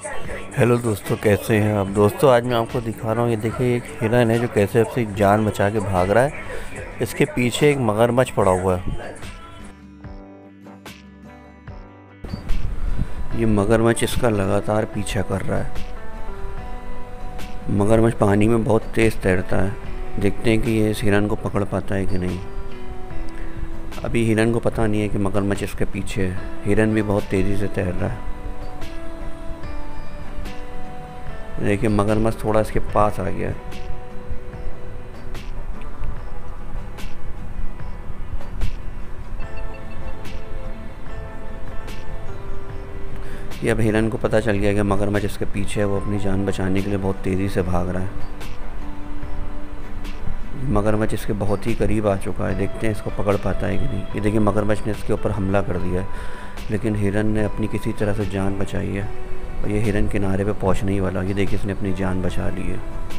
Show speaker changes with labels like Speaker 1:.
Speaker 1: Hello दोस्तों, कैसे हैं आप। दोस्तों आज मैं आपको दिखा रहा हूँ, ये देखिए एक हिरन है जो कैसे अपनी जान बचा के भाग रहा है। इसके पीछे एक मगरमच्छ पड़ा हुआ है। ये मगरमच्छ इसका लगातार पीछा कर रहा है। मगरमच्छ पानी में बहुत तेज़ तैरता है। देखते हैं कि ये इस हिरन को पकड़ पाता है कि नहीं। अभी हिरन को पता नहीं है कि मगरमच्छ इसके पीछे है। हिरन भी बहुत तेज़ी से तैर रहा है। देखिए मगरमच्छ थोड़ा इसके पास आ गया है। ये अब हिरन को पता चल गया कि मगरमच्छ इसके पीछे है। वो अपनी जान बचाने के लिए बहुत तेज़ी से भाग रहा है। मगरमच्छ इसके बहुत ही करीब आ चुका है। देखते हैं इसको पकड़ पाता है कि नहीं। ये देखिए मगरमच्छ ने इसके ऊपर हमला कर दिया है, लेकिन हिरन ने अपनी किसी तरह से जान बचाई है और ये हिरन किनारे पे पहुंचने ही वाला। ये देखिए इसने अपनी जान बचा ली है।